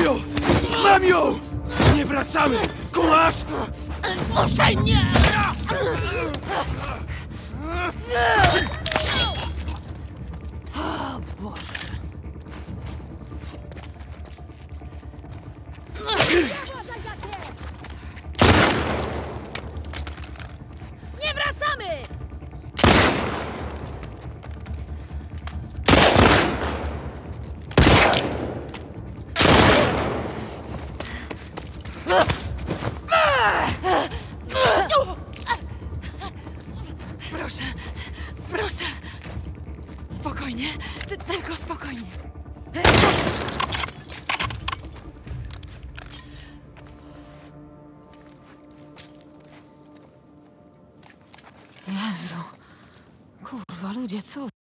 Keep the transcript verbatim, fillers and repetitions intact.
ją! Mam ją! Nie wracamy! Kumasz? Puszczaj mnie! O Boże. Nie wracamy! Proszę, proszę. Spokojnie, ty, tylko spokojnie. Jezu. Kurwa, ludzie, co